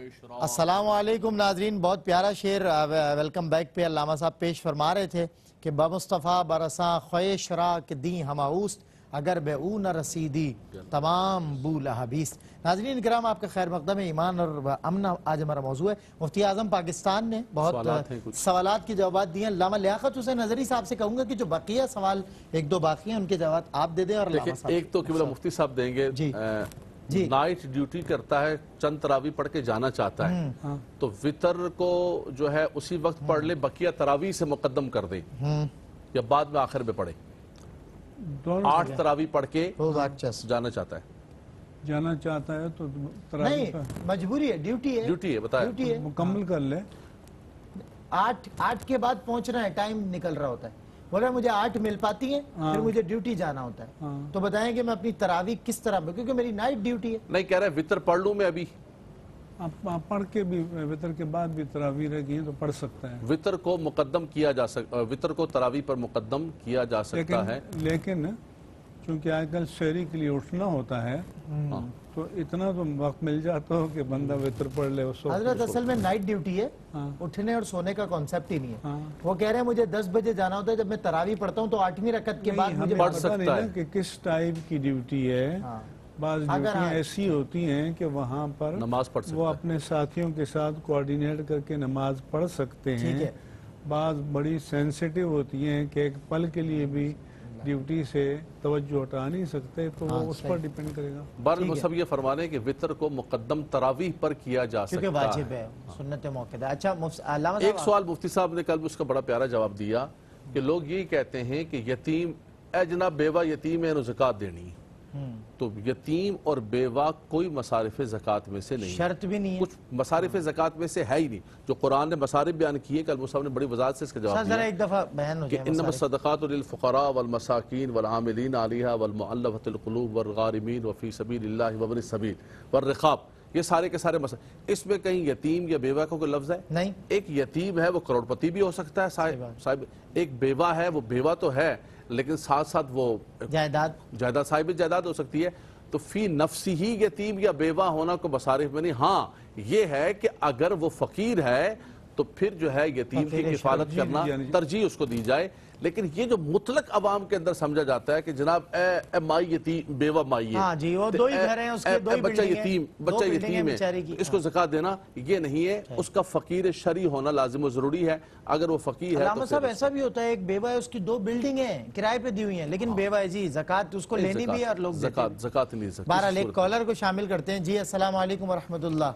السلام علیکم ناظرین، بہت پیارا شعر ویلکم بیک پہ علامہ صاحب پیش فرما رہے تھے کہ بمصطفیٰ برساں خویش را کہ دیں ہماؤست اگر بے او نہ رسیدی تمام بول حبیث۔ ناظرین کرام، آپ کا خیر مقدم ایمان اور امن آج ہمارا موضوع ہے۔ مفتی اعظم پاکستان نے بہت سوالات کے جوابات دیے ہیں۔ علامہ لیاقت حسین نظری صاحب سے کہوں گا کہ جو بقیہ سوال ایک دو باقی ہیں ان کے جوابات آپ دے دیں اور علامہ صاحب ایک تو قبلہ مفتی صاحب دیں گے، نائٹ ڈیوٹی کرتا ہے، چند تراویح پڑھ کے جانا چاہتا ہے تو وطر کو جو ہے اسی وقت پڑھ لے، بقیہ تراویح سے مقدم کر دیں یا بعد میں آخر میں پڑھے۔ 8 تراویح پڑھ کے جانا چاہتا ہے تو نہیں، مجبوری ہے، ڈیوٹی ہے بتائیں، مکمل کر لے۔ 8 کے بعد پہنچنا ہے، ٹائم نکل رہا ہوتا ہے، بولے مجھے 8 مل پاتی ہیں پھر مجھے ڈیوٹی جانا ہوتا ہے، تو بتائیں کہ میں اپنی تراویح کس طرح میں، کیونکہ میری نائٹ ڈیوٹی ہے۔ نہیں کہہ رہے وطر پڑھ لوں میں ابھی، پڑھ کے بھی وطر کے بعد بھی تراویح رہ گئی ہیں تو پڑھ سکتا ہے۔ وطر کو مقدم کیا جا سکتا، وطر کو تراویح پر مقدم کیا جا سکتا ہے، لیکن چونکہ آج کل سحری کے لیے اٹھنا ہوتا ہے تو اتنا تو وقت مل جاتا ہو کہ بندہ وطر پڑھ لے اس وقت۔ حضرت اصل میں نائٹ ڈیوٹی ہے، اٹھنے اور سونے کا کانسیپٹ ہی نہیں ہے۔ وہ کہہ رہے ہیں مجھے 10 بجے جانا ہوتا ہے، جب میں تراویح پڑھتا ہوں تو 8ویں رکعت کے بعد مجھے پڑھ سکتا ہے کہ کس ٹائپ کی ڈیوٹی ہے۔ بعض ڈیوٹیاں ایسی ہوتی ہیں کہ وہاں پر نماز پڑھ سکتا وہ ہے، اپنے ساتھیوں کے ساتھ کوارڈینیٹ کر کے نماز پڑھ سکتے ہیں۔ بعض بڑی سینسیٹیو ہوتی ہیں کہ ایک پل کے لیے بھی ڈیوٹی سے توجہ ہٹا نہیں سکتے، تو وہ اس پر ڈیپینڈ کرے گا۔ بہرحال مصحف یہ فرمانے کہ وطر کو مقدم تراویح پر کیا جا سکتا ہے، کیونکہ واجب ہے، سنت موقع ہے۔ اچھا علامہ ایک سوال مفتی صاحب نے کل اس کا بڑا پیارا جواب دیا کہ لوگ یہی کہتے ہیں کہ یتیم، اے جناب بیوہ یتیم ہے انہوں زکوٰۃ دینی ہے، تو یتیم اور بیوہ کوئی مصارف زکوٰۃ میں سے نہیں، شرط بھی نہیں ہے، کچھ مصارف زکوٰۃ میں سے ہے ہی نہیں۔ جو قرآن نے مصارف بیان کیے، کل مصحف نے بڑی وضاحت سے اس کا جواب دیا ایک دفعہ بیان ہو کہ جائے انما الصدقات للفقراء والمساکین والعاملین علیہا والمؤلفۃ القلوب والغارمین وفی سبیل اللہ وابن السبیل والرقاب، یہ سارے کے سارے مسئلے۔ اس میں کہیں یتیم یا بیوہ کا کوئی لفظ ہے؟ نہیں۔ ایک یتیم ہے وہ کروڑپتی بھی ہو سکتا ہے صاحب، ایک بیوہ ہے وہ بیوہ تو ہے لیکن ساتھ ساتھ وہ جائیداد صاحب جائیداد ہو سکتی ہے، تو فی نفسی ہی یتیم یا بیوہ ہونا کو مصارف میں نہیں۔ ہاں یہ ہے کہ اگر وہ فقیر ہے تو پھر جو ہے یتیم کی کفالت کرنا ترجیح اس کو دی جائے، لیکن یہ جو مطلق عوام کے اندر سمجھا جاتا ہے کہ جناب اے مائی یتیم، بیوہ مائی ہے، ہاں جی وہ دو ہی گھر ہیں، اس کے دو ہی بچہ یتیم ہے، اس کو زکوٰۃ دینا یہ نہیں ہے، اس کا فقیر شرعی ہونا لازم و ضروری ہے۔ اگر وہ فقیر ہے علامہ صاحب ایسا بھی ہوتا ہے ایک بیوہ ہے، اس کی 2 بلڈنگ ہیں کرائے پہ دی ہوئی ہیں، لیکن بیوہ ہے جی، زکوٰۃ اس کو لینی بھی ہے اور لوگ دیتے ہیں۔ زکوٰۃ نہیں سکتی۔ بہرحال ایک کالر کو شامل کرتے ہیں۔ جی السلام علیکم ورحمۃ اللہ۔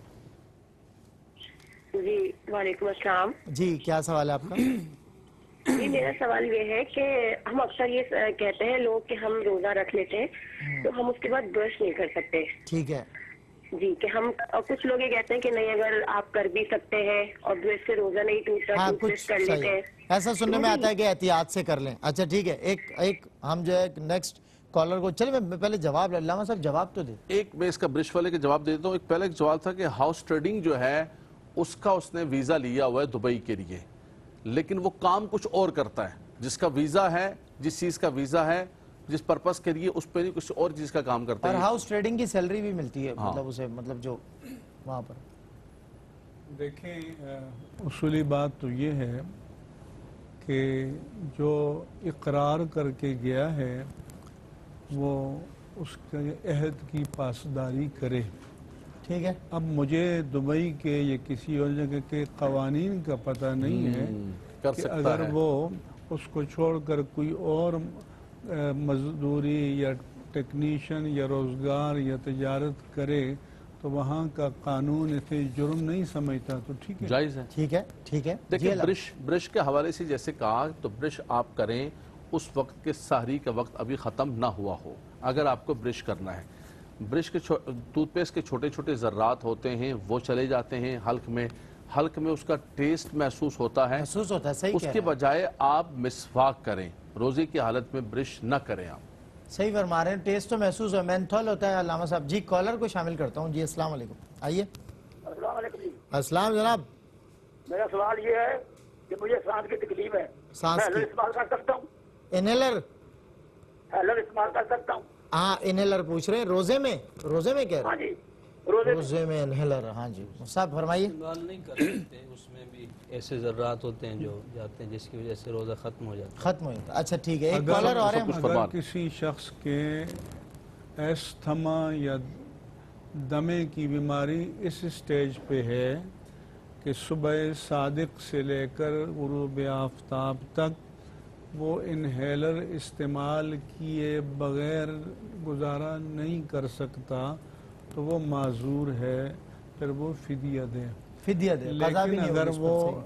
جی وعلیکم السلام۔ جی کیا سوال ہے آپ کا؟ جی میرا سوال یہ ہے کہ ہم اکثر یہ کہتے ہیں لوگ کہ ہم روزہ رکھ لیتے ہیں تو ہم اس کے بعد برش نہیں کر سکتے۔ ٹھیک ہے جی کہ ہم کچھ لوگ یہ کہتے ہیں کہ نہیں اگر آپ کر بھی سکتے ہیں اور برش سے روزہ نہیں ٹوٹتا تو برش کر لیتے ہیں، ایسا سننے میں آتا ہے کہ احتیاط سے کر لیں۔ اچھا ٹھیک ہے، ایک ہم جو ہے نیکسٹ کالر کو چلے، میں پہلے جواب علامہ صاحب جواب تو دے۔ ایک میں اس کا برش والے کے جواب دیتا ہوں۔ ایک پہلے ایک سوال تھا کہ ہاؤس ٹریڈنگ جو ہے اس کا اس نے ویزا لیا ہوا ہے دبئی کے لیے، لیکن وہ کام کچھ اور کرتا ہے، جس کا ویزا ہے، جس چیز کا ویزا ہے، جس پرپس کے لیے اس پہ نہیں کچھ اور چیز کا کام کرتا ہے، اور ہاؤس ٹریڈنگ کی سیلری بھی ملتی ہے، مطلب اسے مطلب جو وہاں پر۔ دیکھیں اصولی بات تو یہ ہے کہ جو اقرار کر کے گیا ہے وہ اس کے عہد کی پاسداری کرے۔ ٹھیک ہے، اب مجھے دبئی کے یا کسی اور جگہ کے قوانین کا پتہ نہیں ہے کہ اگر وہ اس کو چھوڑ کر کوئی اور مزدوری یا ٹیکنیشین یا روزگار یا تجارت کرے تو وہاں کا قانون اسے جرم نہیں سمجھتا تو ٹھیک ہے، جائز ہے۔ ٹھیک ہے۔ دیکھیں برش کے حوالے سے جیسے کہا تو برش آپ کریں اس وقت کے سحری کا وقت ابھی ختم نہ ہوا ہو، اگر آپ کو برش کرنا ہے۔ برش کے ٹوتھ پیسٹ کے چھوٹے چھوٹے ذرات ہوتے ہیں وہ چلے جاتے ہیں حلق میں اس کا ٹیسٹ محسوس ہوتا ہے، صحیح اس کے بجائے آپ مسواک کریں، روزے کی حالت میں برش نہ کریں۔ آپ صحیح فرما رہے ہیں، ٹیسٹ تو محسوس ہو، مینتھول ہوتا ہے علامہ صاحب۔ جی کالر کو شامل کرتا ہوں۔ جی السلام علیکم، آئیے۔ السلام علیکم۔ السلام جناب۔ میرا سوال یہ ہے کہ مجھے سانس کی تکلیف ہے، سانس کی استعمال کر سکتا ہوں؟ انہیلر استعمال کر سکتا ہوں؟ ہاں انہیلر پوچھ رہے ہیں، روزے میں کہہ رہے ہیں؟ ہاں جی روزے میں انہیلر. ہاں جی صاحب فرمائیے. استعمال نہیں کر سکتے, اس میں بھی ایسے ذرات ہوتے ہیں جو جاتے ہیں جس کی وجہ سے روزہ ختم ہو جاتا ہے. ختم ہو جاتا ہے. اچھا ٹھیک ہے, ایک کالر اور ہے. اگر کسی شخص کے ایستھما یا دمے کی بیماری اس سٹیج پہ ہے کہ صبح صادق سے لے کر غروب آفتاب تک وہ انہیلر استعمال کیے بغیر گزارا نہیں کر سکتا تو وہ معذور ہے, پھر وہ فدیہ دے. فدیہ دے, قضا بھی لیکن نہیں اگر ہوگی.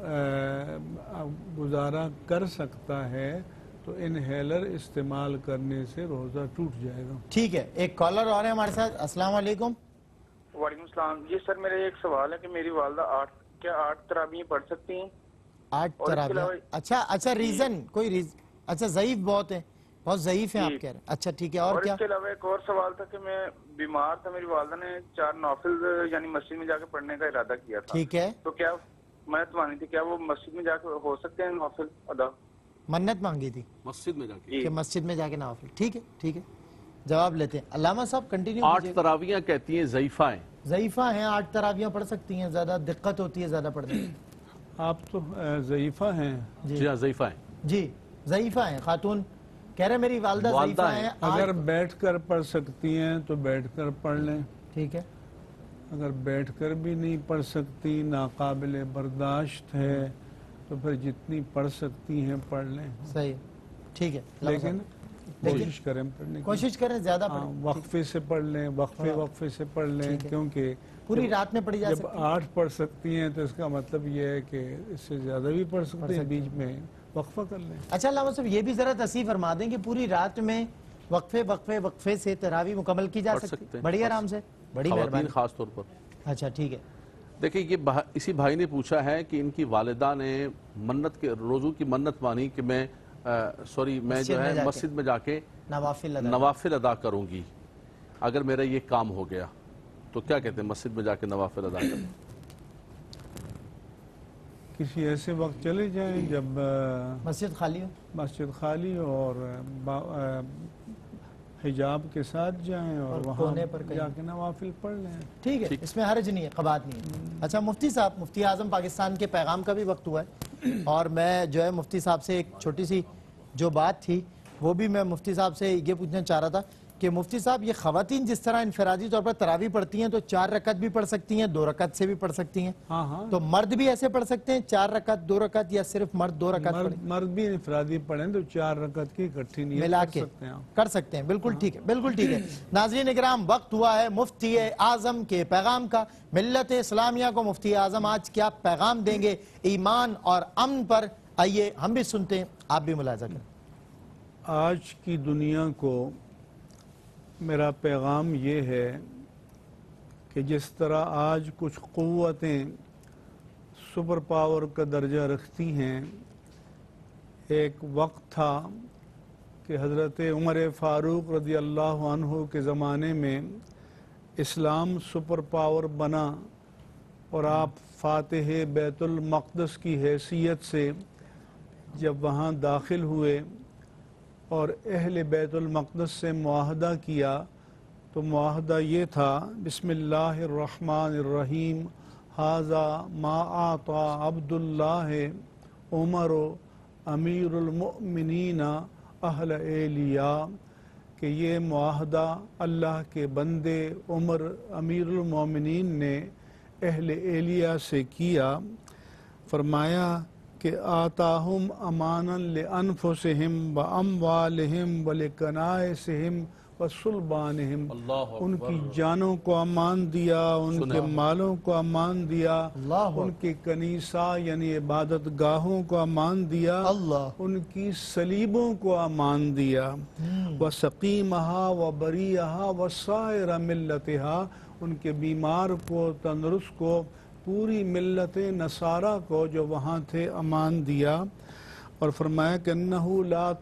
وہ گزارا کر سکتا ہے تو انہیلر استعمال کرنے سے روزہ ٹوٹ جائے گا. ٹھیک ہے, ایک کالر اور ہے ہمارے ساتھ. السلام علیکم. وعلیکم السلام. جی سر, میرا ایک سوال ہے کہ میری والدہ 8 تراویح پڑھ سکتی ہیں؟ 8 تراویح. اچھا ریزن کوئی ریزن. اچھا ضعیف بہت ہے, بہت ضعیف ہیں آپ کہہ رہے ہیں. اچھا ٹھیک ہے, اور کیا؟ اس کے علاوہ ایک اور سوال تھا کہ میں بیمار تھا, میری والدہ نے 4 نوافل یعنی مسجد میں جا کے پڑھنے کا ارادہ کیا تھا. ٹھیک ہے, تو کیا میں مانی تھی, کیا وہ مسجد میں جا کے ہو سکتے ہیں نوافل ادا؟ منت مانگی تھی مسجد میں جا کے, کہ مسجد میں جا کے نوافل. ٹھیک ہے ٹھیک ہے, جواب لیتے ہیں. علامہ صاحب کنٹینیو. 8 تراویحیں کہتی ہیں ضعیفہ ہیں. ضعیفہ ہیں, 8 تراویحیں پڑھ سکتی ہیں, زیادہ دقت ہوتی ہے زیادہ پڑھنے میں. آپ تو ضعیفہ ہیں. جی ہاں ضعیفہ ہیں. جی ضعیفہ ہیں. خاتون کہہ رہے میری والدہ ضعیفہ ہیں. اگر بیٹھ کر پڑھ سکتی ہیں تو بیٹھ کر پڑھ لیں. ٹھیک ہے, اگر بیٹھ کر بھی نہیں پڑھ سکتی, ناقابل برداشت ہے, تو پھر جتنی پڑھ سکتی ہیں پڑھ لیں. صحیح, ٹھیک ہے. لیکن کوشش کریں پڑھنے کی. کوشش کریں زیادہ پڑھیں. وقفے سے پڑھ لیں, وقفے سے پڑھ لیں, کیونکہ پوری رات میں پڑھی جا سکتی جب 8 پڑھ سکتی ہیں تو اس کا مطلب یہ ہے کہ اس سے زیادہ بھی پڑھ سکتے ہیں, بیچ میں وقفہ کر لیں. اچھا علامہ صاحب یہ بھی ذرا تصحیح فرما دیں کہ پوری رات میں وقفے سے تراویح مکمل کی جا سکتی ہے بڑی آرام سے؟ بڑی مہربانی, خاص طور پر. اچھا ٹھیک ہے. دیکھیں یہ اسی بھائی نے پوچھا ہے کہ ان کی والدہ نے منت کے روزوں کی منت مانی کہ میں میں جو ہے مسجد میں جا کے نوافل ادا کروں گی اگر میرا یہ کام ہو گیا, تو کیا کہتے ہیں مسجد میں جا کے نوافل ادا کریں؟ کسی ایسے وقت چلے جائیں جب مسجد خالی ہو اور حجاب کے ساتھ جائیں اور وہاں جا کے نوافل پڑھ لیں. ٹھیک ہے, اس میں حرج نہیں ہے, قباحت نہیں ہے. اچھا مفتی صاحب, مفتی اعظم پاکستان کے پیغام کا بھی وقت ہوا ہے, اور میں جو ہے مفتی صاحب سے ایک چھوٹی سی جو بات تھی وہ بھی میں مفتی صاحب سے یہ پوچھنا چاہ رہا تھا کہ مفتی صاحب یہ خواتین جس طرح انفرادی طور پر تراویح پڑھتی ہیں تو 4 رکعت بھی پڑھ سکتی ہیں, 2 رکعت سے بھی پڑھ سکتی ہیں, تو مرد بھی ایسے پڑھ سکتے ہیں 4 رکعت 2 رکعت, یا صرف مرد 2 رکعت پڑھیں؟ مرد بھی انفرادی پڑھیں تو 4 رکعت کی اکٹھی نیت ملا کے کر سکتے ہیں. بالکل ٹھیک ہے, بالکل ٹھیک ہے. ناظرین اکرام, وقت ہوا ہے مفتی اعظم کے پیغام کا. ملت اسلامیہ کو مفتی اعظم آج کیا پیغام دیں گے ایمان اور امن پر؟ آئیے ہم بھی سنتے ہیں, آپ بھی ملاحظہ کریں. آج کی دنیا کو میرا پیغام یہ ہے کہ جس طرح آج کچھ قوتیں سپر پاور کا درجہ رکھتی ہیں, ایک وقت تھا کہ حضرت عمر فاروق رضی اللہ عنہ کے زمانے میں اسلام سپر پاور بنا اور آپ فاتح بیت المقدس کی حیثیت سے جب وہاں داخل ہوئے اور اہل بیت المقدس سے معاہدہ کیا تو معاہدہ یہ تھا, بسم اللہ الرحمن الرحیم, ھذا ما اعطى عبد اللہ عمر امیر المؤمنین اہل ایلیا, کہ یہ معاہدہ اللہ کے بندے عمر امیر المومنین نے اہل ایلیا سے کیا. فرمایا کہ آتاہم امانا لانفسہم واموالہم ولکنائسہم وصلبانہم, ان کی جانوں کو امان دیا, ان کے مالوں کو امان دیا, ان کے کنیسہ یعنی عبادت گاہوں کو امان دیا, ان کی صلیبوں کو امان دیا, وسقیمہا وبریہا وسائر ملتہا, ان کے بیمار کو, تندرست کو, پوری ملت نصارہ کو جو وہاں تھے امان دیا. اور فرمایا کہ انہو لا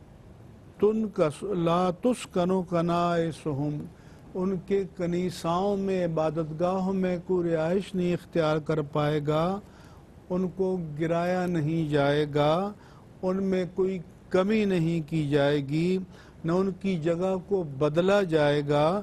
تسکنو کنائسہم, ان کے کنیساؤں میں, عبادت گاہوں میں کوئی رہائش نہیں اختیار کر پائے گا, ان کو گرایا نہیں جائے گا, ان میں کوئی کمی نہیں کی جائے گی, نہ ان کی جگہ کو بدلا جائے گا.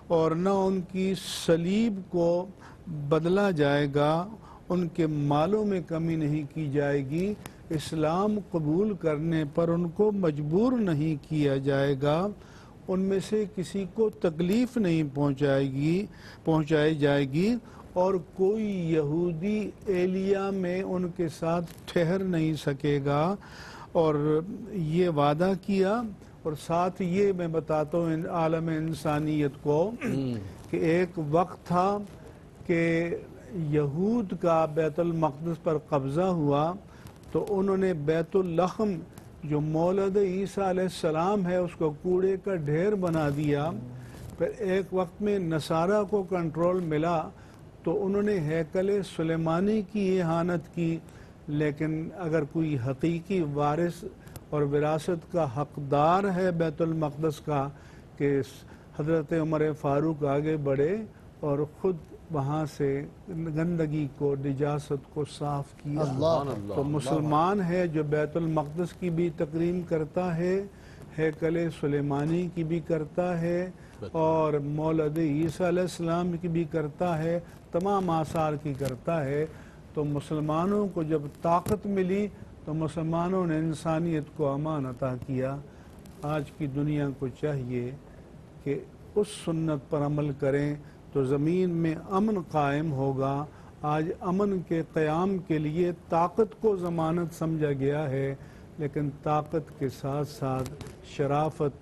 اور نہ ان کی سلیب کو بدلا جائے گا، ان کے مالوں میں کمی نہیں کی جائے گی، اسلام قبول کرنے پر ان کو مجبور نہیں کیا جائے گا، ان میں سے کسی کو تکلیف نہیں پہنچائی جائے گی، اور کوئی یہودی ایلیا میں ان کے ساتھ ٹھہر نہیں سکے گا۔ اور یہ وعدہ کیا، اور ساتھ یہ میں بتاتا ہوں عالم انسانیت کو کہ ایک وقت تھا کہ یہود کا بیت المقدس پر قبضہ ہوا، تو انہوں نے بیت اللحم جو مولد عیسیٰ علیہ السلام ہے اس کو کوڑے کا ڈھیر بنا دیا۔ پھر ایک وقت میں نصارہ کو کنٹرول ملا تو انہوں نے ہیکل سلیمانی کی اہانت کی، لیکن اگر کوئی حقیقی وارث اور وراثت کا حقدار ہے بیت المقدس کا، کہ حضرت عمر فاروق آگے بڑھے اور خود وہاں سے گندگی کو، نجاست کو صاف کیا۔ تو مسلمان ہے جو بیت المقدس کی بھی تکریم کرتا ہے، ہیکل سلیمانی کی بھی کرتا ہے، اور مولد عیسیٰ علیہ السلام کی بھی کرتا ہے، تمام آثار کی کرتا ہے۔ تو مسلمانوں کو جب طاقت ملی تو مسلمانوں نے انسانیت کو امان عطا کیا۔ آج کی دنیا کو چاہیے کہ اس سنت پر عمل کریں تو زمین میں امن قائم ہوگا۔ آج امن کے قیام کے لیے طاقت کو ضمانت سمجھا گیا ہے، لیکن طاقت کے ساتھ ساتھ شرافت،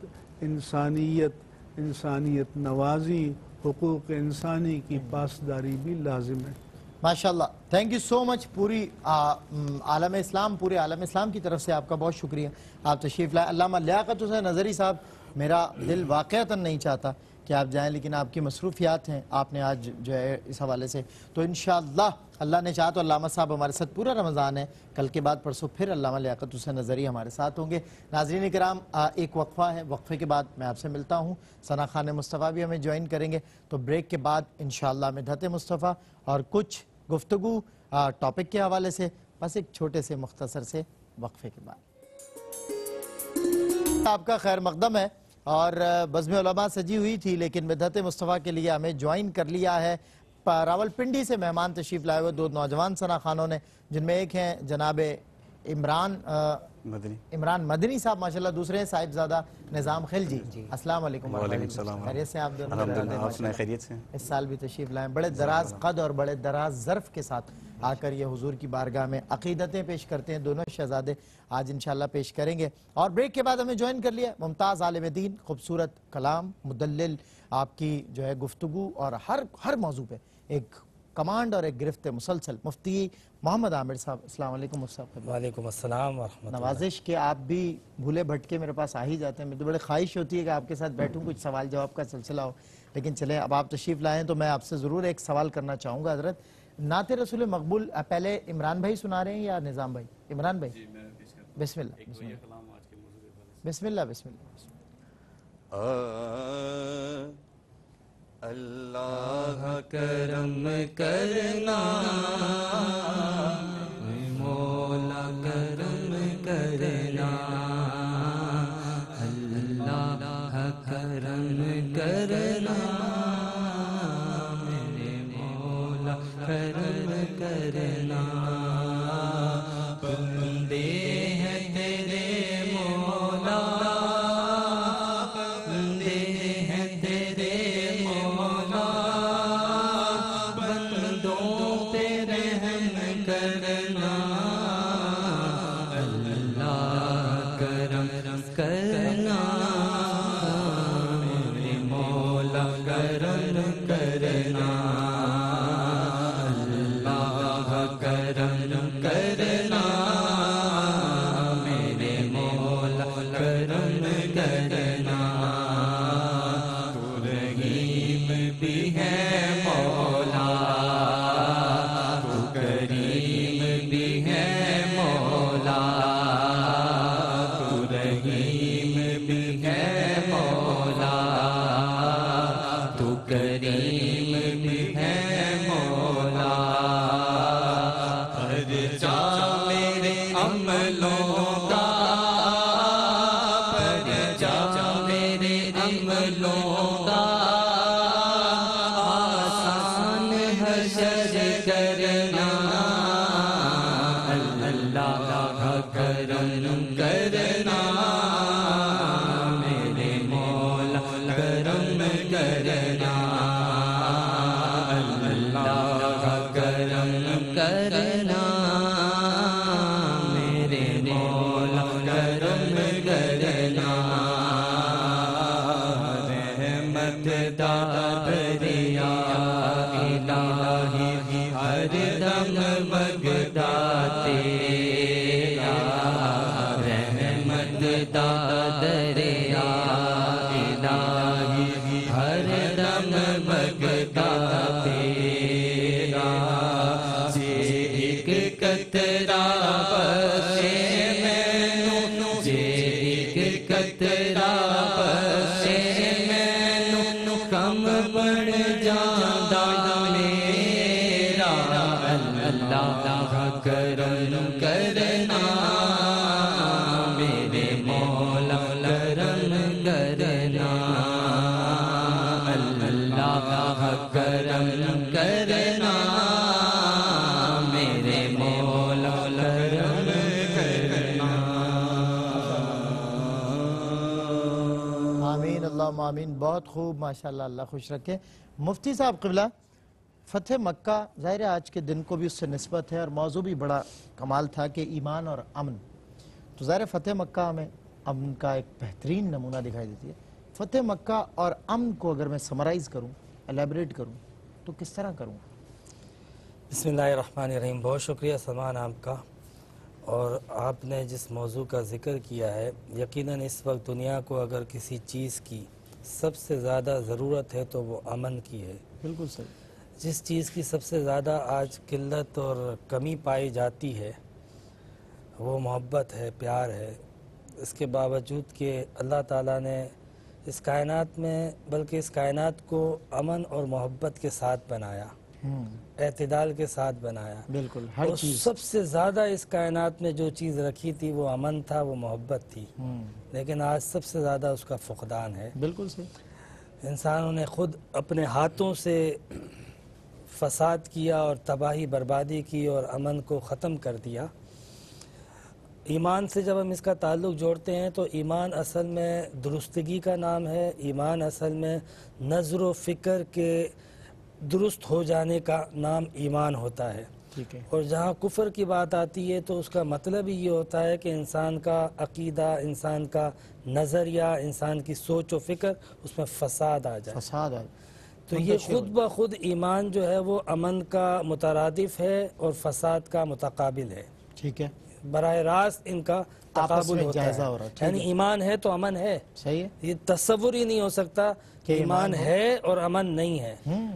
انسانیت نوازی، حقوق انسانی کی پاسداری بھی لازم ہے۔ ماشاءاللہ، تھینک یو سو مچ۔ پورے عالم اسلام کی طرف سے آپ کا بہت شکریہ، آپ تشریف لائے۔ علامہ لیاقت حسین نظری صاحب، میرا دل واقعتاً نہیں چاہتا کہ آپ جائیں، لیکن آپ کی مصروفیات ہیں، آپ نے آج جو ہے اس حوالے سے، تو انشاءاللہ اللہ نے چاہا تو علامہ صاحب ہمارے ساتھ پورا رمضان ہے، کل کے بعد پرسوں پھر علامہ لیاقت حسین نظری ہمارے ساتھ ہوں گے۔ ناظرین کرام، ایک وقفہ ہے، وقفے کے بعد میں آپ سے ملتا ہوں۔ ثنا خان مصطفیٰ بھی ہمیں جوائن کریں گے، تو بریک کے بعد انشاءاللہ مدحت مصطفیٰ اور کچھ گفتگو ٹاپک کے حوالے سے، بس ایک چھوٹے سے مختصر سے وقفے کے بعد۔ آپ کا خیر مقدم ہے، اور بزم علماء سجی ہوئی تھی، لیکن مدحت مصطفیٰ کے لیے ہمیں جوائن کر لیا ہے راول پنڈی سے مہمان تشریف لائے ہوئے دو نوجوان ثنا خانوں نے، جن میں ایک ہیں جناب عمران مدنی صاحب ماشاءاللہ، دوسرے ہیں صاحبزادہ نظام خلجی۔ السلام علیکم۔ وعلیکم السلام۔ خیریت سے آپ دونوں؟ الحمدللہ، آپ سنائیں خیریت سے؟ اس سال بھی تشریف لائیں، بڑے دراز قد اور بڑے دراز ظرف کے ساتھ آ کر یہ حضور کی بارگاہ میں عقیدتیں پیش کرتے ہیں، دونوں شہزادے آج انشاءاللہ پیش کریں گے۔ اور بریک کے بعد ہمیں جوائن کر لیا ممتاز عالم دین، خوبصورت کلام، مدلل، آپ کی جو ہے گفتگو اور ہر موضوع پہ ایک کمانڈ اور ایک گرفت مسلسل، مفتی محمد عامر صاحب۔ السلام علیکم مفتی صاحب۔ وعلیکم السلام ورحمۃ اللہ۔ نوازش کہ آپ بھی بھولے بھٹکے میرے پاس آ ہی جاتے ہیں، مجھے بڑی خواہش ہوتی ہے کہ آپ کے ساتھ بیٹھوں، کچھ سوال جواب کا سلسلہ ہو، لیکن چلیں اب آپ تشریف لائیں تو میں آپ سے ضرور ایک سوال کرنا چاہوں گا حضرت۔ نعت رسول مقبول پہلے عمران بھائی سنا رہے ہیں یا نظام بھائی؟ عمران بھائی بسم اللہ بسم اللہ بسم اللہ۔ اللہ کرم کرنا مولا کرم کرنا، اللہ کرم کرنا میرے مولا کرم کرنا، بندے ہیں تیرے مولا، بندے ہیں تیرے مولا، بندوں پہ رحم کرنا، اللہ کرم کرنا میرے مولا کرم کرنا، اللہ کرم کرنا میرے مولا کرم کرنا، تو رحیم بھی ہے مولا، تو کریم بھی ہے مولا، تو رحیم بھی ہے مولا، تو کریم بھی ہے مولا، پرچا میرے عملوں کا، پرچا میرے عملوں کا، کرنا اللہ کا کرم کرنا میرے مولا کرم کرنا رحمت داریا الہی ہر دم مگتا تیرا رحمت داریا الہی ہر دم مگتا تیرا جے ایک قطرہ بخشے مینوں جے ایک قطرہ بخشے مینوں کم بڑھ جاندا میرا اللہ کا کرم کرنا میرے مولا کرم کرنا اللہ کا کرم کرنا میرے مولا کرم کرنا آمین اللہم آمین. بہت خوب ماشاءاللہ, اللہ خوش رکھے. مفتی صاحب قبلہ, فتح مکہ ظاہر ہے آج کے دن کو بھی اس سے نسبت ہے اور موضوع بھی بڑا کمال تھا کہ ایمان اور امن. تو ظاہر ہے فتح مکہ ہمیں امن کا ایک بہترین نمونہ دکھائی دیتی ہے. فتح مکہ اور امن کو اگر میں سمرائز کروں, الیبریٹ کروں, تو کس طرح کروں؟ بسم اللہ الرحمن الرحیم. بہت شکریہ سلمان آپ کا. اور آپ نے جس موضوع کا ذکر کیا ہے, یقیناً اس وقت دنیا کو اگر کسی چیز کی سب سے زیادہ ضرورت ہے تو وہ امن کی ہے. بالکل صحیح. جس چیز کی سب سے زیادہ آج قلت اور کمی پائی جاتی ہے وہ محبت ہے, پیار ہے. اس کے باوجود کہ اللہ تعالیٰ نے اس کائنات میں بلکہ اس کائنات کو امن اور محبت کے ساتھ بنایا, اعتدال کے ساتھ بنایا. بالکل ہر اور چیز. سب سے زیادہ اس کائنات میں جو چیز رکھی تھی وہ امن تھا, وہ محبت تھی. لیکن آج سب سے زیادہ اس کا فقدان ہے. بالکل صحیح. انسانوں نے خود اپنے ہاتھوں سے فساد کیا اور تباہی بربادی کی اور امن کو ختم کر دیا. ایمان سے جب ہم اس کا تعلق جوڑتے ہیں تو ایمان اصل میں درستگی کا نام ہے. ایمان اصل میں نظر و فکر کے درست ہو جانے کا نام ایمان ہوتا ہے. ٹھیک ہے. اور جہاں کفر کی بات آتی ہے تو اس کا مطلب ہی یہ ہوتا ہے کہ انسان کا عقیدہ, انسان کا نظریہ, انسان کی سوچ و فکر اس میں فساد آ جائے. فساد ہے. تو یہ خود بخود ایمان جو ہے وہ امن کا مترادف ہے اور فساد کا متقابل ہے. ٹھیک ہے. براہ راست ان کا تقابل ہوتا ہے. یعنی ایمان ہے تو امن ہے. صحیح ہے. یہ تصور ہی نہیں ہو سکتا کہ ایمان ہے اور امن نہیں ہے.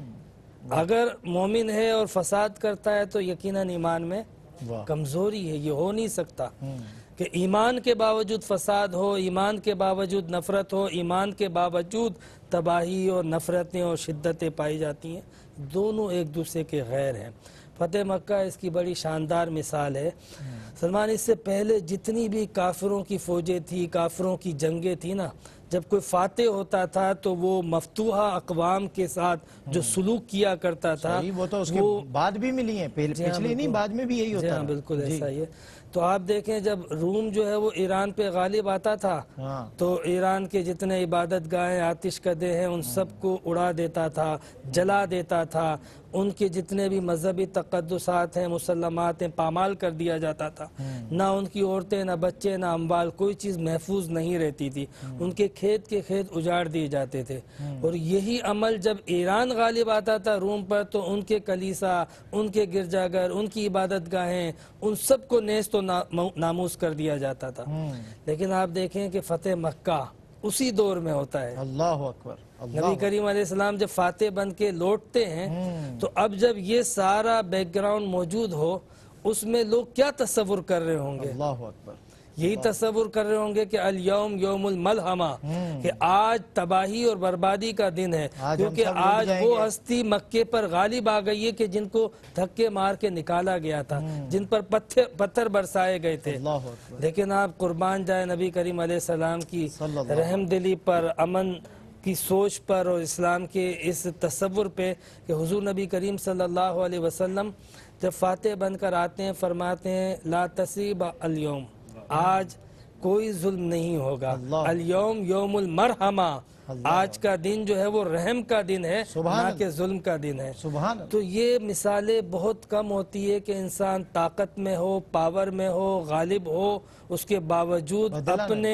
اگر مومن ہے اور فساد کرتا ہے تو یقیناً ایمان میں کمزوری ہے. یہ ہو نہیں سکتا کہ ایمان کے باوجود فساد ہو, ایمان کے باوجود نفرت ہو, ایمان کے باوجود تباہی اور نفرتیں اور شدتیں پائی جاتی ہیں. دونوں ایک دوسرے کے غیر ہیں. فتح مکہ اس کی بڑی شاندار مثال ہے. سلمان, اس سے پہلے جتنی بھی کافروں کی فوجیں تھی, کافروں کی جنگیں تھی نا, جب کوئی فاتح ہوتا تھا تو وہ مفتوحہ اقوام کے ساتھ جو سلوک کیا کرتا تھا وہ تو اس کے بعد بھی ملی ہیں, پچھلی نہیں, بعد میں بھی یہی ہوتا ہے. بالکل ایسا ہی ہے. تو آپ دیکھیں جب روم جو ہے وہ ایران پہ غالب آتا تھا تو ایران کے جتنے عبادت گاہیں, آتش کدے ہیں, ان سب کو اڑا دیتا تھا, جلا دیتا تھا. ان کے جتنے بھی مذہبی تقدسات ہیں, مسلمات ہیں, پامال کر دیا جاتا تھا. نہ ان کی عورتیں, نہ بچے, نہ اموال, کوئی چیز محفوظ نہیں رہتی تھی. ان کے کھیت اجاڑ دیے جاتے تھے. اور یہی عمل جب ایران غالب آتا تھا روم پر تو ان کے کلیسا, ان کے گرجا گھر, ان کی عبادت گاہیں, ان سب کو نیست و ناموس کر دیا جاتا تھا. لیکن آپ دیکھیں کہ فتح مکہ اسی دور میں ہوتا ہے. اللہ اکبر. نبی کریم علیہ السلام جب فاتح بن کے لوٹتے ہیں تو اب جب یہ سارا بیک گراؤنڈ موجود ہو اس میں لوگ کیا تصور کر رہے ہوں گے؟ اللہ اکبر. یہی تصور کر رہے ہوں گے کہ الیوم یوم الملحمہ, کہ آج تباہی اور بربادی کا دن ہے, کیونکہ آج وہ ہستی مکے پر غالب آ گئی ہے کہ جن کو دھکے مار کے نکالا گیا تھا, جن پر پتھر برسائے گئے تھے. لیکن آپ قربان جائے نبی کریم علیہ السلام کی رحم دلی پر, امن کی سوچ پر اور اسلام کے اس تصور پہ کہ حضور نبی کریم صلی اللہ علیہ وسلم جب فاتح بن کر آتے ہیں فرماتے ہیں لا تصیب الیوم, آج کوئی ظلم نہیں ہوگا, الیوم یوم المرحمہ, آج کا دن جو ہے وہ رحم کا دن ہے نہ کہ ظلم کا دن ہے. تو یہ مثالیں بہت کم ہوتی ہے کہ انسان طاقت میں ہو، پاور میں ہو، غالب ہو، اس کے باوجود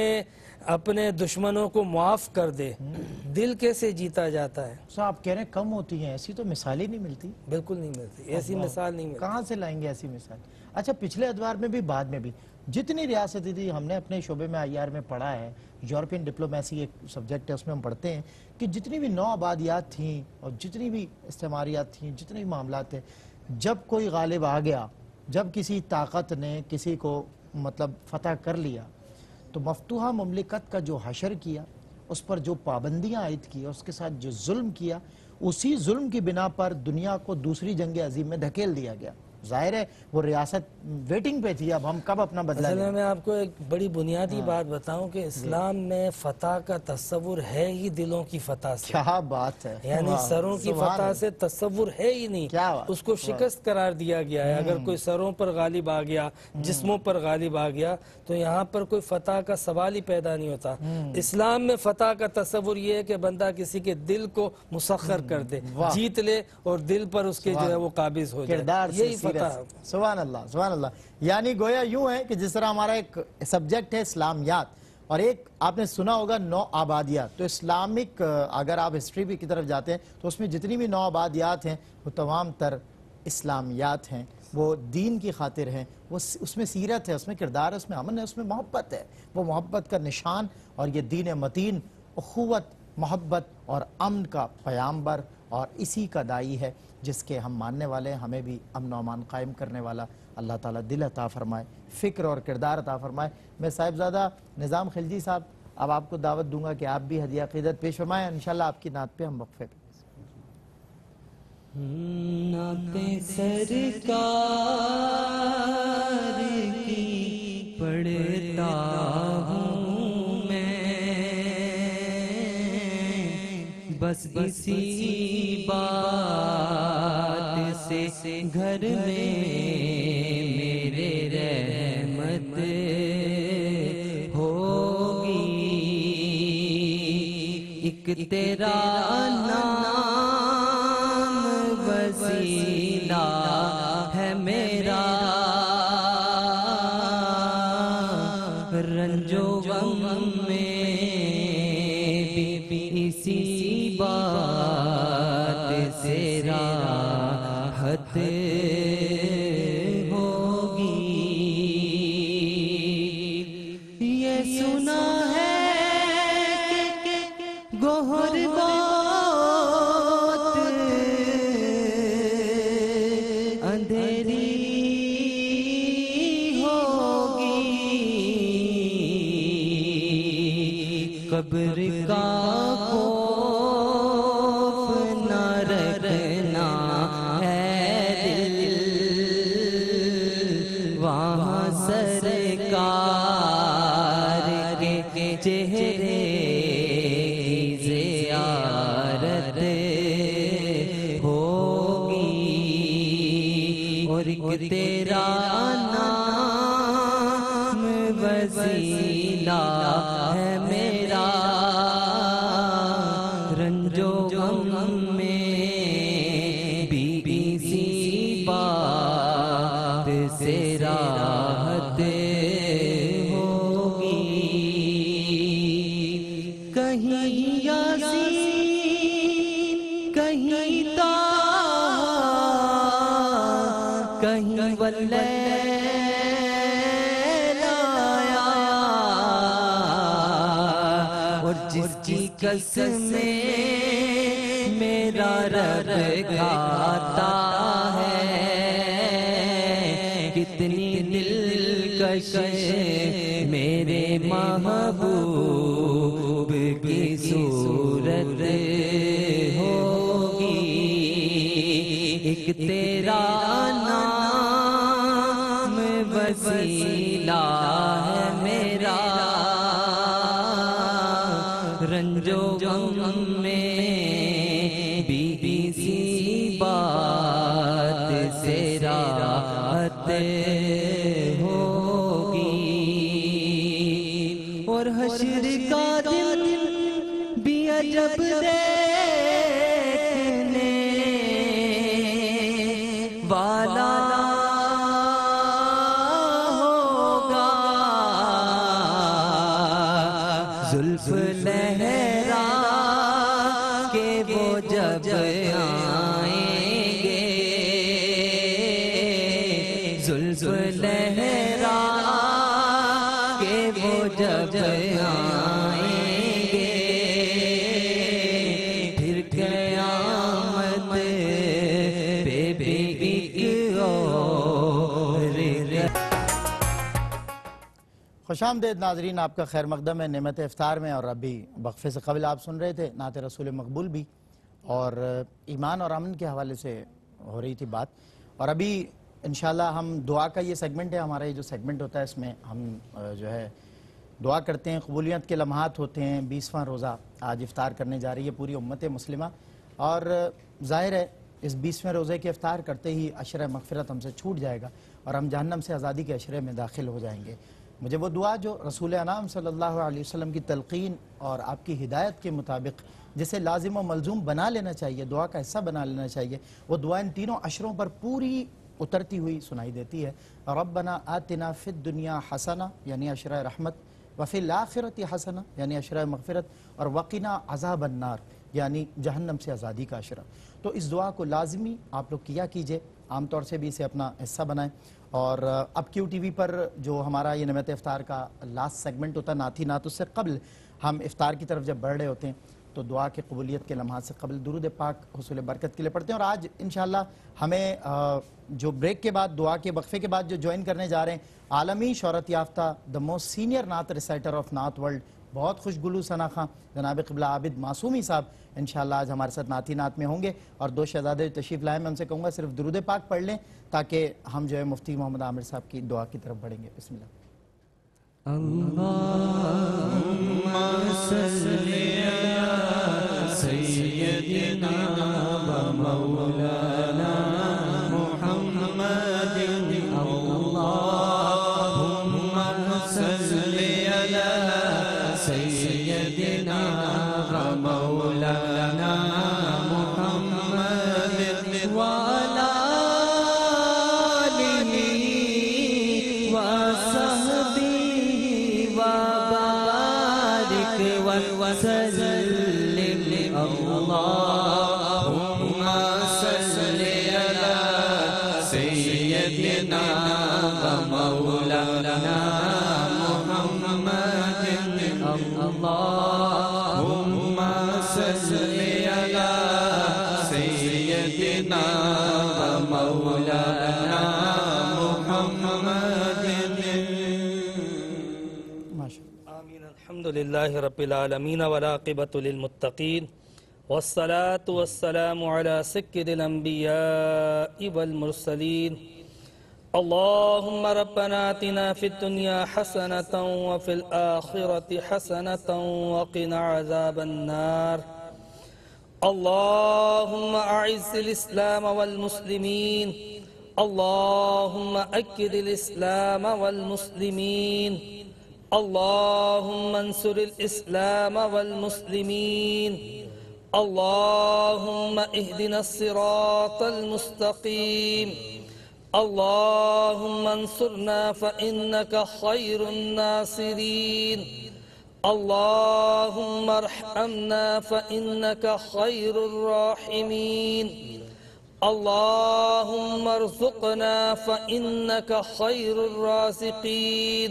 اپنے دشمنوں کو معاف کر دے. دل کیسے جیتا جاتا ہے؟ آپ کہہ رہے ہیں کم ہوتی ہیں، ایسی تو مثال ہی نہیں ملتی. بالکل نہیں ملتی، ایسی مثال نہیں ملتی. کہاں سے لائیں گے ایسی مثال؟ اچھا پچھلے ادوار میں بھی بعد میں بھی جتنی ریاستیں تھی ہم نے اپنے شعبے میں IR میں پڑھا ہے، یورپین ڈپلومیسی ایک سبجیکٹ ہے، اس میں ہم پڑھتے ہیں کہ جتنی بھی نو آبادیات تھیں اور جتنی بھی استعماریات تھیں، جتنے بھی معاملات تھے، جب کوئی غالب آ گیا، جب کسی طاقت نے کسی کو مطلب فتح کر لیا، تو مفتوحہ مملکت کا جو حشر کیا، اس پر جو پابندیاں عائد کی، اس کے ساتھ جو ظلم کیا، اسی ظلم کی بنا پر دنیا کو دوسری جنگ عظیم میں دھکیل دیا گیا. ظاہر ہے وہ ریاست ویٹنگ پہ تھی، اب ہم کب اپنا بدلہ لیں. میں آپ کو ایک بڑی بنیادی بات بتاؤں کہ اسلام میں فتح کا تصور ہے ہی دلوں کی فتح سے. کیا بات ہے، یعنی سروں کی فتح سے تصور ہے ہی نہیں، اس کو شکست قرار دیا گیا ہے. اگر کوئی سروں پر غالب آ گیا، جسموں پر غالب آ گیا، تو یہاں پر کوئی فتح کا سوال ہی پیدا نہیں ہوتا. اسلام میں فتح کا تصور یہ ہے کہ بندہ کسی کے دل کو مسخر کر دے، جیت لے اور دل پر اس کے جو ہے وہ قابض ہو جائے. یہی فتح. سبحان اللہ، سبحان اللہ. یعنی گویا یوں ہے کہ جس طرح ہمارا ایک سبجیکٹ ہے اسلامیات اور ایک آپ نے سنا ہوگا نو آبادیات، تو اسلامک اگر آپ ہسٹری بھی کی طرف جاتے ہیں تو اس میں جتنی بھی نو آبادیات ہیں وہ تمام تر اسلامیات ہیں، وہ دین کی خاطر ہیں، وہ اس میں سیرت ہے، اس میں کردار ہے، اس میں امن ہے، اس میں محبت ہے. وہ محبت کا نشان اور یہ دین متین اخوت، محبت اور امن کا پیامبر اور اسی کا دائی ہے جس کے ہم ماننے والے ہیں. ہمیں بھی امن و امان قائم کرنے والا اللہ تعالیٰ دل عطا فرمائے، فکر اور کردار عطا فرمائے. میں صاحبزادہ نظام خلجی صاحب اب آپ کو دعوت دوں گا کہ آپ بھی ہدیہ عقیدت پیش فرمائیں. انشاءاللہ آپ کی نعت پہ ہم وقفے پہ نعت سرکار کی پڑھتا ہوں میں، بس اسی بات سے گھر میں میرے رحمت ہوگی. ایک تیرا وسیلہ ہے میرا، رنج و غم میں بھی اسی بات سے راحت ہوگی. یہ سنا ہے کہ گوہر قبر کا خوف نہ رکھنا ہے دل، وہاں سرکار کے چہرے کی زیارت ہوگی. اور ایک تیرا نام وسیلہ ہے میرا، رنج و غم میں بھی اسی بات سے راحت ہوگی. کہیں یاسین، کہیں طٰہٰ، کہیں واللیل آیا، اور جس کی قسمیں میرا رب کھاتا ہے، کتنی دلکش میرے محبوب کی صورت ہوگی. ایک تیرا نام وسیلہ ہے میرا، رنج و غم میں بھی اسی بات سے راحت ہوگی. اور حشر کا دن بھی عجب زلف لہرا کے وہ جب آئیں گے زلف لہرا کے وہ جب آئیں گے پھر قیامت پہ بھی ایک اور خوش آمدید ناظرین، آپ کا خیر مقدم ہے نعمت افطار میں۔ اور ابھی وقفے سے قبل آپ سن رہے تھے نعت رسول مقبول بھی، اور ایمان اور امن کے حوالے سے ہو رہی تھی بات۔ اور ابھی انشاءاللہ ہم دعا کا یہ سیگمنٹ ہے، ہمارا یہ جو سیگمنٹ ہوتا ہے اس میں ہم جو ہے دعا کرتے ہیں، قبولیت کے لمحات ہوتے ہیں۔ 20واں روزہ آج افطار کرنے جا رہی ہے پوری امت مسلمہ، اور ظاہر ہے اس 20ویں روزے کے افطار کرتے ہی عشرہ مغفرت ہم سے چھوٹ جائے گا اور ہم جہنم سے آزادی کے عشرے میں داخل ہو جائیں گے۔ مجھے وہ دعا جو رسول انام صلی اللہ علیہ وسلم کی تلقین اور آپ کی ہدایت کے مطابق جسے لازم و ملزوم بنا لینا چاہیے، دعا کا حصہ بنا لینا چاہیے، وہ دعا ان تینوں عشروں پر پوری اترتی ہوئی سنائی دیتی ہے۔ ربنا آتنا فی الدنیا حسنہ یعنی عشرہ رحمت، وفی الآخرۃ حسنہ یعنی عشرہ مغفرت، اور وقنا عذاب النار یعنی جہنم سے آزادی کا عشرہ۔ تو اس دعا کو لازمی آپ لوگ کیا کیجئے، عام طور سے بھی اسے اپنا حصہ بنائیں۔ اور اب کیو ٹی وی پر جو ہمارا یہ نعمت افطار کا لاسٹ سیگمنٹ ہوتا ہے نعت ہی نعت، اس سے قبل ہم افطار کی طرف جب بڑھ رہے ہوتے ہیں تو دعا کے قبولیت کے لمحات سے قبل درود پاک حصول برکت کے لیے پڑھتے ہیں۔ اور آج انشاءاللہ ہمیں جو بریک کے بعد دعا کے وقفے کے بعد جو جوائن کرنے جا رہے ہیں، عالمی شہرت یافتہ دا موسٹ سینئر نعت ریسائٹر آف نعت ورلڈ، بہت خوش گلو ثنا خاں جناب قبلہ عابد معصومی صاحب انشاءاللہ آج ہمارے ساتھ نعت ہی نعت میں ہوں گے۔ اور دو شہزادے تشریف لائے، میں ان سے کہوں گا صرف درود پاک پڑھ لیں تاکہ ہم جو ہے مفتی محمد عامر صاحب کی دعا کی طرف بڑھیں گے۔ بسم اللہ۔ اللہم صلی علی سیدنا و مولانا محمد، اللہم صلی علی سیدنا و مولانا محمد وعلی وسلم اللهم صل على سيدنا ومولانا محمد، اللهم صل على سيدنا ومولانا محمد۔ آمین۔ الحمدللہ رب العالمین والعاقبۃ للمتقین والصلاة والسلام علی سید الانبیاء والمرسلین۔ اللہم ربنا آتنا فی الدنیا حسنة وفی الآخرة حسنة وقنا عذاب النار۔ اللہم اعز الاسلام والمسلمین، اللہم اکد الاسلام والمسلمین، اللہم انصر الاسلام والمسلمین، اللہم اہدنا الصراط المستقیم، اللہم انصرنا فإنک خیر الناصرین، اللہم ارحمنا فإنک خیر الراحمین، اللہم ارزقنا فإنک خیر الرازقین،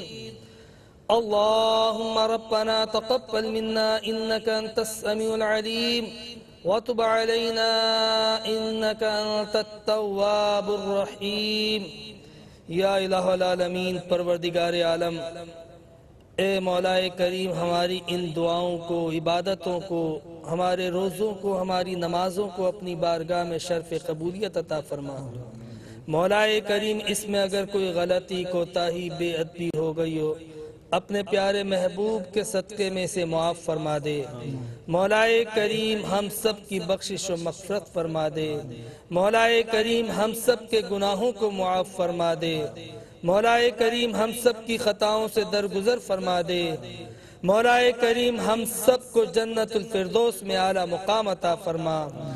اللهم ربنا تقبل منا إنك أنت السميع العليم وتب علينا إنك أنت التواب الرحيم۔ یا الہ العالمین، پروردگار عالم، اے مولا کریم، ہماری ان دعاؤں کو، عبادتوں کو، ہمارے روزوں کو، ہماری نمازوں کو اپنی بارگاہ میں شرف قبولیت عطا فرما۔ مولا کریم، اس میں اگر کوئی غلطی، کوتاہی، بے ادبی ہو گئی ہو، اپنے پیارے محبوب کے صدقے میں سے معاف فرما دے۔ مولا کریم، ہم سب کی بخشش و مغفرت فرما دے۔ مولا کریم، ہم سب کے گناہوں کو معاف فرما دے۔ مولا کریم، ہم سب کی خطاؤں سے درگزر فرما دے۔ مولا کریم، ہم سب کو جنت الفردوس میں اعلیٰ مقام عطا فرما۔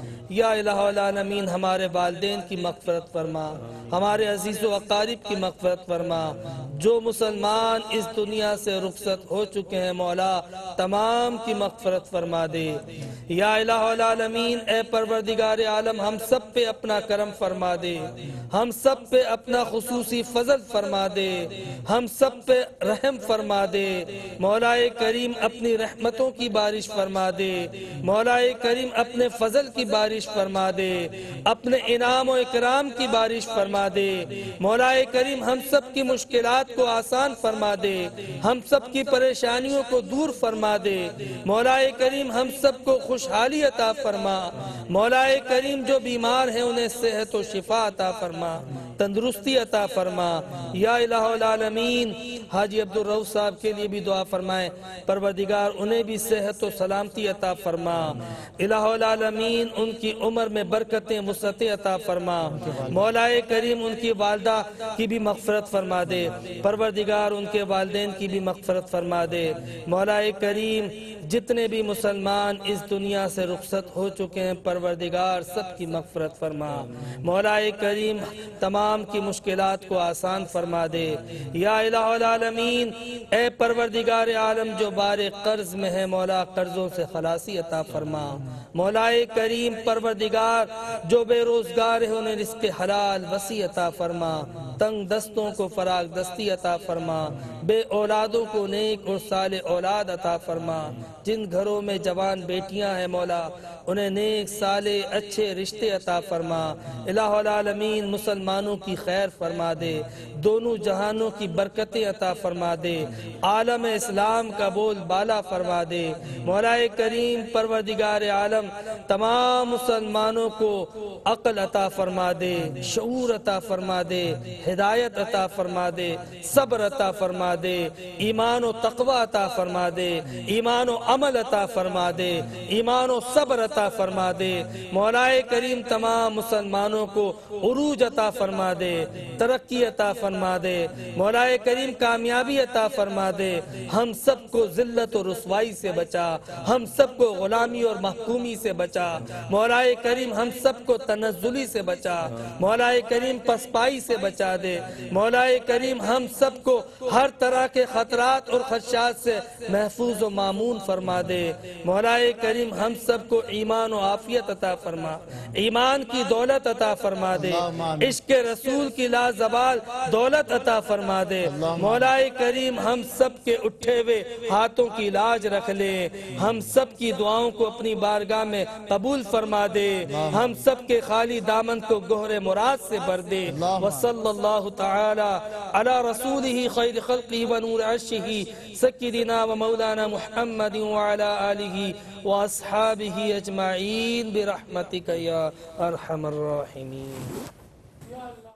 یا الہ العالمین ہمارے والدین کی مغفرت فرما، ہمارے عزیز و اقارب کی مغفرت فرما، جو مسلمان اس دنیا سے رخصت ہو چکے ہیں مولا تمام کی مغفرت فرما دے۔ یا الہ العالمین اے پروردگار عالم ہم سب پہ اپنا کرم فرما دے، ہم سب پہ اپنا خصوصی فضل فرما دے، ہم سب پہ رحم فرما دے، مولا کریم اپنی رحمتوں کی بارش فرما دے، مولا کریم اپنے فضل کی بارش فرما دے، اپنے انعام و اکرام کی بارش فرما دے، مولا کریم ہم سب کی مشکلات کو آسان فرما دے، ہم سب کی پریشانیوں کو دور فرما دے، مولا کریم ہم سب کو خوشحالی عطا فرما، مولا کریم جو بیمار ہیں انہیں صحت و شفا عطا فرما، تندرستی عطا فرما۔ یا الہ العالمین حاجی عبدالرؤف صاحب کے لیے بھی دعا فرمائیں، پروردگار انہیں بھی صحت و سلامتی عطا فرما، الہ العالمین ان کی عمر میں برکتیں وسعتیں عطا فرما، مولا کریم ان کی والدہ کی بھی مغفرت فرما دے، پروردگار ان کے والدین کی بھی مغفرت فرما دے، مولا کریم جتنے بھی مسلمان اس دنیا سے رخصت ہو چکے ہیں پروردگار سب کی مغفرت فرما، مولا کریم تمام کی مشکلات کو آسان فرما دے۔ یا الہ العالمین اے پروردگار عالم جو بار قرض میں ہے مولا قرضوں سے خلاصی عطا فرما، مولا کریم پروردگار جو بے روزگار ہے انہیں رزق حلال وسیع عطا فرما، تنگ دستوں کو فراغ دستی عطا فرما، بے اولادوں کو نیک اور صالح اولاد عطا فرما، جن گھروں میں جوان بیٹیاں ہیں مولا انہیں نیک صالح اچھے رشتے عطا فرما، الہ العالمین مسلمانوں کی خیر فرما دے، دونوں جہانوں کی برکتیں عطا فرما دے، عالم اسلام کا بول بالا فرما دے، مولا کریم پروردگار عالم تمام مسلمانوں کو عقل عطا فرما دے، شعور عطا فرما دے، ہدایت عطا فرما دے، صبر عطا فرما دے، ایمان و تقوی عطا فرما دے، ایمان و عمل عطا فرما دے، ایمان و صبر عطا فرما دے، مولا کریم تمام مسلمانوں کو عروج عطا فرما دے، ترقی عطا فرما دے، مولا کریم کامیابی عطا فرما دے، ہم سب کو ذلت و رسوائی سے بچا، ہم سب کو غلامی اور محکومی سے بچا، مولا کریم ہم سب کو تنزلی سے بچا، مولا کریم پسپائی سے بچا دے، مولا کریم ہم سب کو ہر طرح کے خطرات اور خدشات سے محفوظ و مامون فرما دے، مولا کریم ہم سب کو ایمان و عافیت عطا فرما، ایمان کی دولت عطا فرما دے، عشق رسول کی لازوال دولت عطا فرما دے، مولا کریم ہم سب کے اٹھے ہوئے ہاتھوں کی لاج رکھ لے، ہم سب کی دعاؤں کو اپنی بارگاہ میں قبول فرما دے، ہم سب کے خالی دامن کو گہر مراد سے بھر دے، وصلی اللہ تعالی علی رسولہ خیر خلقہ و نور عرشہ سیدنا و مولانا محمد وعلی آلہ واصحابہ اجمعین برحمتک یا ارحم الراحمین۔